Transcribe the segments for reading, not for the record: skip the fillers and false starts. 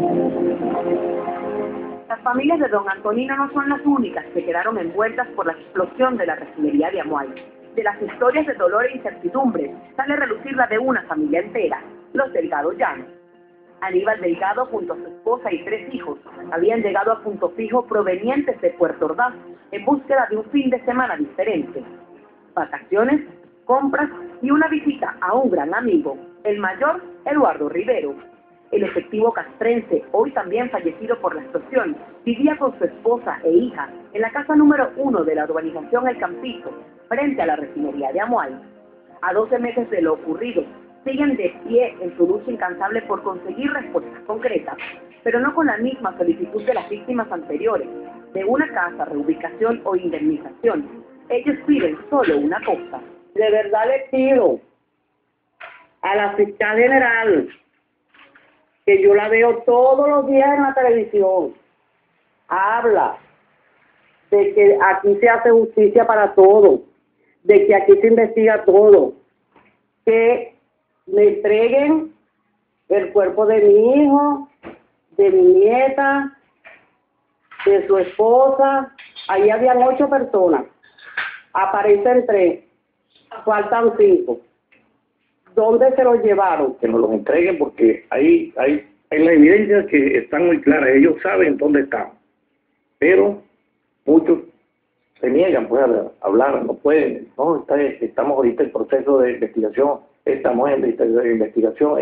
Las familias de don Antonino no son las únicas que quedaron envueltas por la explosión de la refinería de Amuay. De las historias de dolor e incertidumbre sale a relucir la de una familia entera, los Delgado Llanos. Aníbal Delgado, junto a su esposa y 3 hijos, habían llegado a Punto Fijo provenientes de Puerto Ordaz en búsqueda de un fin de semana diferente. Vacaciones, compras y una visita a un gran amigo, el mayor Eduardo Rivero. El efectivo castrense, hoy también fallecido por la explosión, vivía con su esposa e hija en la casa número 1 de la urbanización El Campito, frente a la refinería de Amuay. A 12 meses de lo ocurrido, siguen de pie en su lucha incansable por conseguir respuestas concretas, pero no con la misma solicitud de las víctimas anteriores, de una casa, reubicación o indemnización. Ellos piden solo una cosa. De verdad le pido a la fiscal general, que yo la veo todos los días en la televisión, habla de que aquí se hace justicia para todo, de que aquí se investiga todo, que me entreguen el cuerpo de mi hijo, de mi nieta, de su esposa. Ahí habían 8 personas, aparecen 3, faltan 5. ¿Dónde se los llevaron? Que nos los entreguen, porque hay la evidencia que están muy claras, ellos saben dónde están, pero muchos se niegan pues a hablar, no pueden. No, estamos ahorita en proceso de investigación, estamos en investigación.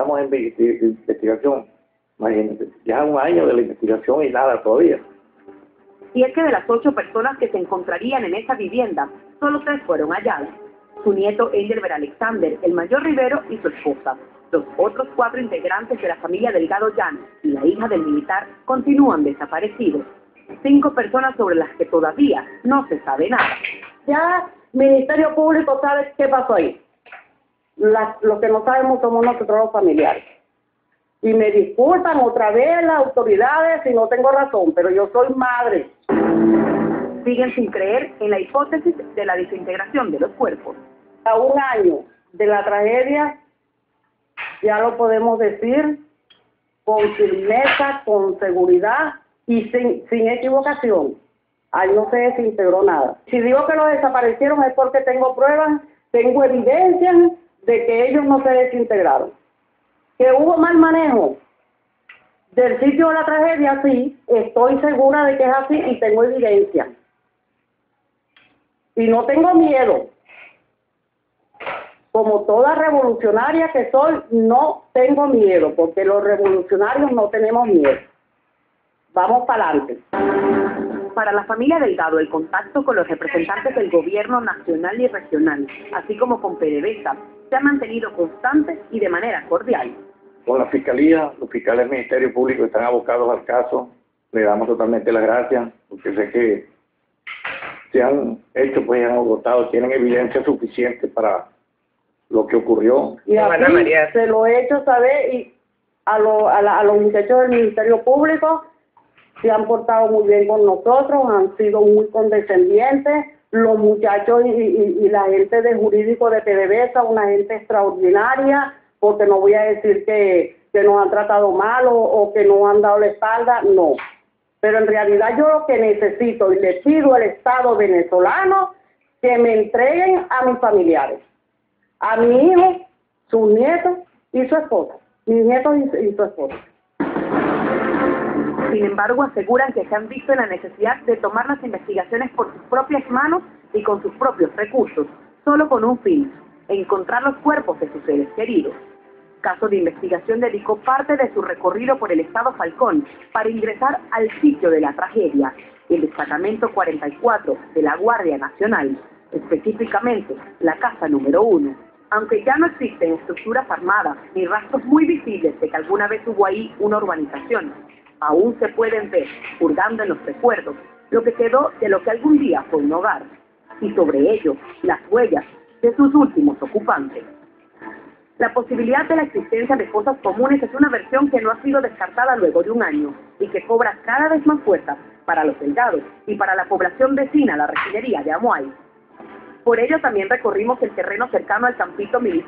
Imagínense, ya 1 año de la investigación y nada todavía. Y es que de las 8 personas que se encontrarían en esa vivienda, solo 3 fueron halladas. Su nieto Engelbert Alexander, el mayor Rivero y su esposa. Los otros 4 integrantes de la familia Delgado Llanos y la hija del militar continúan desaparecidos. 5 personas sobre las que todavía no se sabe nada. Ya Ministerio Público sabe qué pasó ahí. Lo que no sabemos somos nosotros los familiares. Y me disculpan otra vez las autoridades si no tengo razón, pero yo soy madre. Siguen sin creer en la hipótesis de la desintegración de los cuerpos. A 1 año de la tragedia, ya lo podemos decir con firmeza, con seguridad y sin equivocación. Ahí no se desintegró nada. Si digo que lo desaparecieron es porque tengo pruebas, tengo evidencias de que ellos no se desintegraron. Que hubo mal manejo del sitio de la tragedia, sí, estoy segura de que es así y tengo evidencia. Y no tengo miedo. Como toda revolucionaria que soy, no tengo miedo, porque los revolucionarios no tenemos miedo. Vamos para adelante. Para la familia Delgado, el contacto con los representantes del gobierno nacional y regional, así como con PDVSA, se ha mantenido constante y de manera cordial. Con la Fiscalía, los fiscales del Ministerio Público están abocados al caso. Le damos totalmente las gracias, porque sé que se han hecho, pues han agotado, tienen evidencia suficiente para lo que ocurrió. Y así se lo he hecho saber y a los muchachos del Ministerio Público se han portado muy bien con nosotros, han sido muy condescendientes. Los muchachos y la gente de jurídico de PDVSA, una gente extraordinaria, porque no voy a decir que nos han tratado mal o que nos han dado la espalda, no. Pero en realidad yo lo que necesito y le pido al Estado venezolano que me entreguen a mis familiares, a mi hijo, sus nietos y su esposa, mis nietos y su esposa. Sin embargo, aseguran que se han visto en la necesidad de tomar las investigaciones por sus propias manos y con sus propios recursos, solo con un fin: encontrar los cuerpos de sus seres queridos. Caso de Investigación dedicó parte de su recorrido por el estado Falcón para ingresar al sitio de la tragedia, el destacamento 44 de la Guardia Nacional, específicamente la casa número 1. Aunque ya no existen estructuras armadas ni rastros muy visibles de que alguna vez hubo ahí una urbanización, aún se pueden ver, hurgando en los recuerdos, lo que quedó de lo que algún día fue un hogar, y sobre ello, las huellas de sus últimos ocupantes. La posibilidad de la existencia de fosas comunes es una versión que no ha sido descartada luego de 1 año y que cobra cada vez más fuerza para los Delgados y para la población vecina a la refinería de Amuay. Por ello también recorrimos el terreno cercano al campito militar,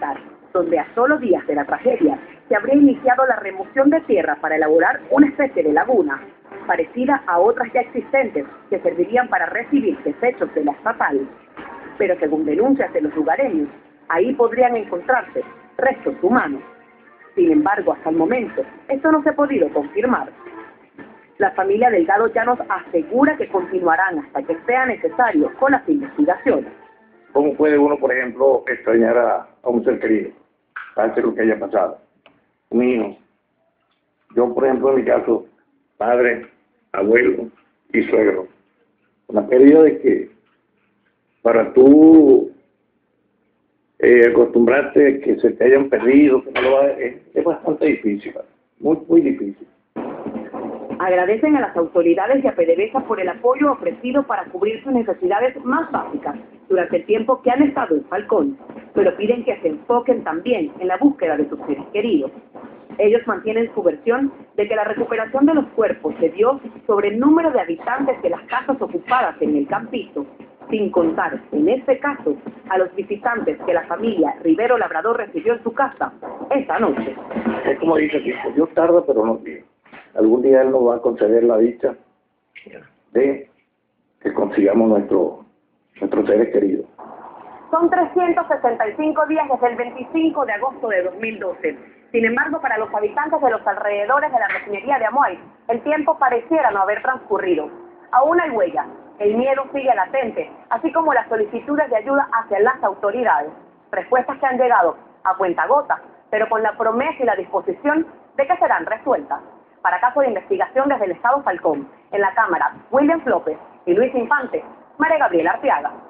donde a solo días de la tragedia se habría iniciado la remoción de tierra para elaborar una especie de laguna, parecida a otras ya existentes que servirían para recibir desechos de la estatal. Pero según denuncias de los lugareños, ahí podrían encontrarse restos humanos. Sin embargo, hasta el momento, esto no se ha podido confirmar. La familia Delgado Llanos asegura que continuarán hasta que sea necesario con las investigaciones. ¿Cómo puede uno, por ejemplo, extrañar a un ser querido? Pase lo que haya pasado. Un hijo. Yo, por ejemplo, en mi caso, padre, abuelo y suegro. Una pérdida de que para tú acostumbrarte a que se te hayan perdido, que no lo es bastante difícil, muy, muy difícil. Agradecen a las autoridades de PDVSA por el apoyo ofrecido para cubrir sus necesidades más básicas durante el tiempo que han estado en Falcón, pero piden que se enfoquen también en la búsqueda de sus seres queridos. Ellos mantienen su versión de que la recuperación de los cuerpos se dio sobre el número de habitantes de las casas ocupadas en el campito, sin contar, en este caso, a los visitantes que la familia Rivero Labrador recibió en su casa esa noche. Es como dice aquí, Dios tarda pero no tiene. Algún día Él nos va a conceder la dicha de que consigamos nuestros seres queridos. Son 365 días desde el 25 de agosto de 2012. Sin embargo, para los habitantes de los alrededores de la refinería de Amuay, el tiempo pareciera no haber transcurrido. Aún hay huellas, el miedo sigue latente, así como las solicitudes de ayuda hacia las autoridades. Respuestas que han llegado a cuentagotas, pero con la promesa y la disposición de que serán resueltas. Para caso de investigación desde el Estado Falcón, en la Cámara, William López y Luis Infante, María Gabriela Arteaga.